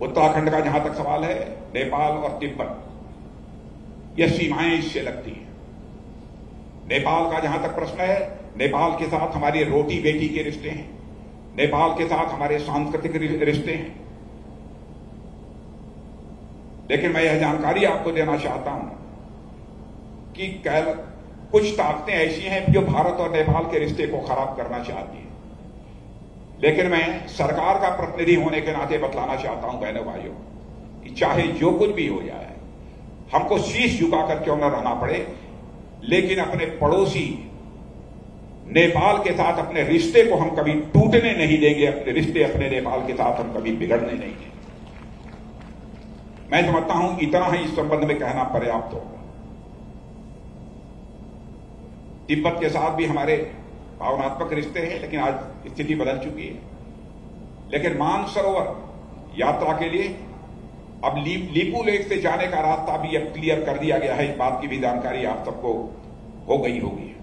उत्तराखंड का जहां तक सवाल है, नेपाल और तिब्बत, यह सीमाएं इससे लगती हैं। नेपाल का जहां तक प्रश्न है, नेपाल के साथ हमारे रोटी बेटी के रिश्ते हैं, नेपाल के साथ हमारे सांस्कृतिक रिश्ते हैं। लेकिन मैं यह जानकारी आपको देना चाहता हूं कि कुछ ताकतें ऐसी हैं जो भारत और नेपाल के रिश्ते को खराब करना चाहती हैं। लेकिन मैं सरकार का प्रतिनिधि होने के नाते बतलाना चाहता हूं बहनों भाइयों कि चाहे जो कुछ भी हो जाए, हमको शीश झुकाकर क्यों न रहना पड़े, लेकिन अपने पड़ोसी नेपाल के साथ अपने रिश्ते को हम कभी टूटने नहीं देंगे, अपने रिश्ते अपने नेपाल के साथ हम कभी बिगड़ने नहीं देंगे। मैं समझता हूं इतना ही इस संबंध में कहना पर्याप्त होगा। तिब्बत के साथ भी हमारे भावनात्मक रिश्ते हैं, लेकिन आज स्थिति बदल चुकी है। लेकिन मानसरोवर यात्रा के लिए अब लीपू लेक से जाने का रास्ता भी अब क्लियर कर दिया गया है। इस बात की भी जानकारी आप सबको हो गई होगी।